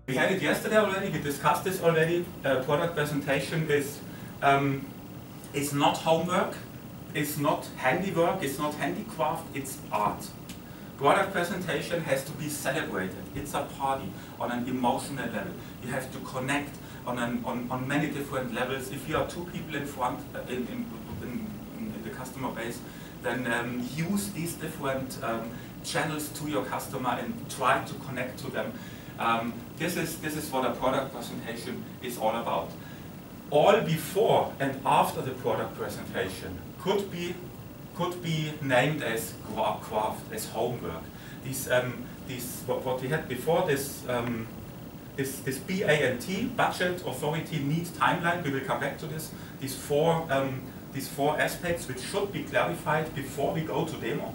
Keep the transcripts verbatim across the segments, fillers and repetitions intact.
We had it yesterday already, we discussed this already. Uh, product presentation is, um, is not homework, it's not handiwork, it's not handicraft, it's art. Product presentation has to be celebrated. It's a party on an emotional level. You have to connect on, an, on, on many different levels. If you are two people in front, uh, in, in, in, in the customer base, then um, use these different um, channels to your customer and try to connect to them. Um, this is this is what a product presentation is all about. All before and after the product presentation could be could be named as craft, as homework. These um, these what, what we had before, this um, this this B A N T, budget, authority, need, timeline. We will come back to this. These four um, these four aspects which should be clarified before we go to demo.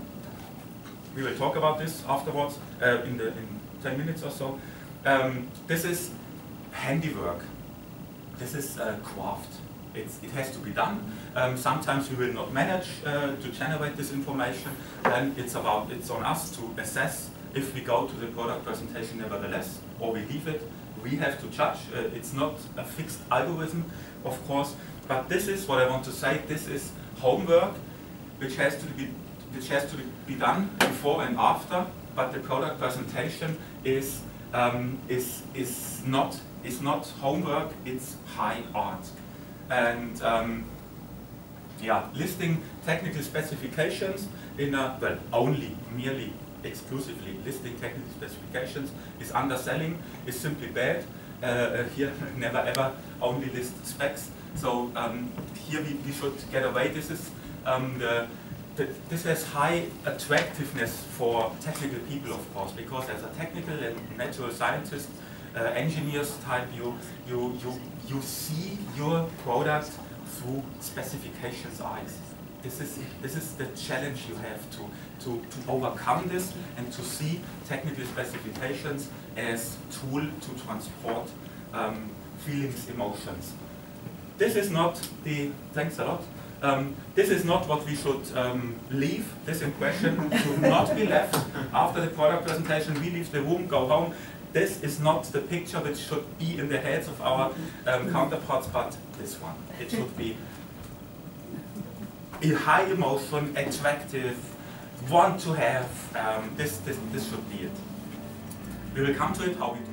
We will talk about this afterwards uh, in the in ten minutes or so. Um, this is handiwork. This is uh, craft. It's, it has to be done. Um, sometimes we will not manage uh, to generate this information. Then it's about it's on us to assess if we go to the product presentation nevertheless, or we leave it. We have to judge. Uh, it's not a fixed algorithm, of course. But this is what I want to say. This is homework, which has to be which has to be done before and after. But the product presentation is um, is is not is not homework. It's high art. And um, yeah, listing technical specifications in a well only merely exclusively listing technical specifications is underselling. Is simply bad. Uh, here, never ever only list specs. So um, here we, we should get away. This is um, the, the this has high attractiveness for technical people, of course, because as a technical and natural scientist, uh, engineers type, you you you you see your product through specifications eyes. This is this is the challenge you have to to to overcome this and to see technical specifications as tool to transport um, feelings, emotions. This is not the, thanks a lot, um, this is not what we should um, leave, this impression should not be left after the product presentation. We leave the room, go home. This is not the picture which should be in the heads of our um, counterparts, but this one. It should be a high emotion, attractive, want to have, um, this, this, this should be it. We will come to it, how we do